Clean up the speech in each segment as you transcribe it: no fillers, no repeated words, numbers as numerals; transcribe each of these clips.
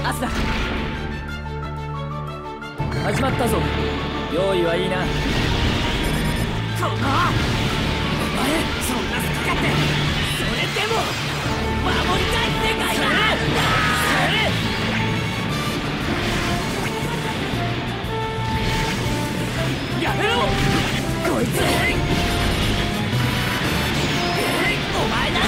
アスだ。始まったぞ。用意はいいな。このお前そんな好き勝手、それでも守りたい世界だ。やめろこいつ。お前だ。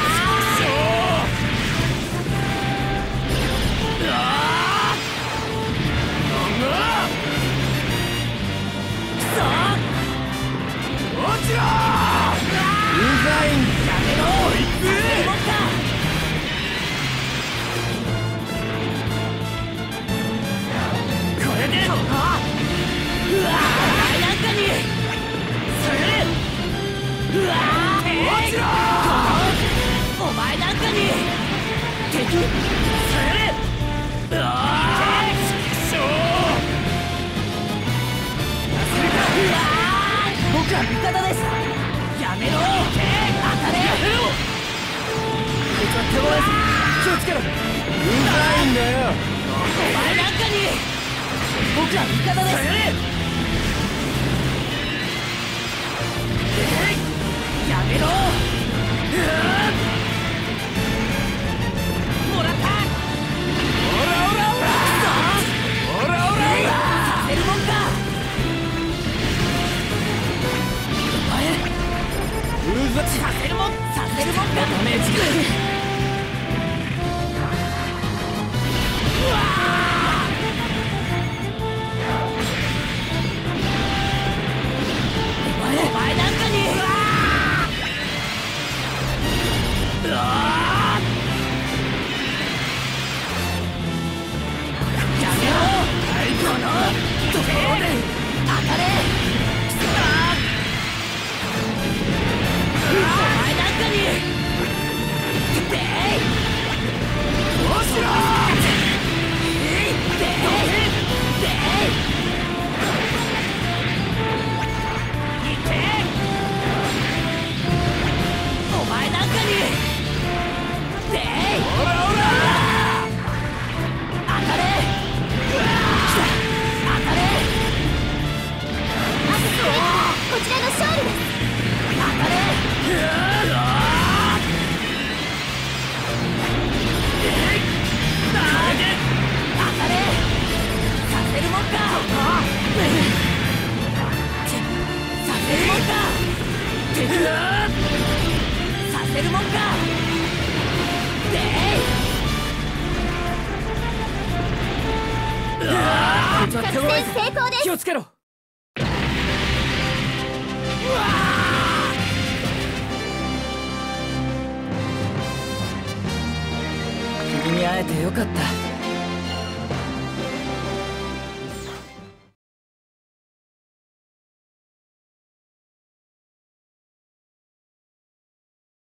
僕は味方です。やめろ。当たれ。こいつは手強い。気をつけろ。うざいんだよ。お前なんかに僕は味方です。やめろ。もらった。オラオラオラオラオラさせるもんか。させるもんか。ダメージくる。うわお前なんかに。うわやめろ。このところで当たれ。お前なんかにでどうしろ。お前なんかにオラオラ当たれ。当たれ。 こちらの勝利です。 当たれ。させるもんか。させるもんか。させるもんか。 作戦成功です。 気をつけろ。君に会えてよかった。